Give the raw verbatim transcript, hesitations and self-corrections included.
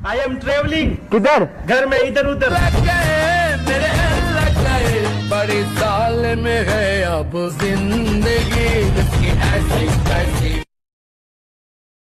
I am travelling. किधर? घर में इधर उधर। लग गए मेरे लग गए, बड़ी साल में है अब जिंदगी।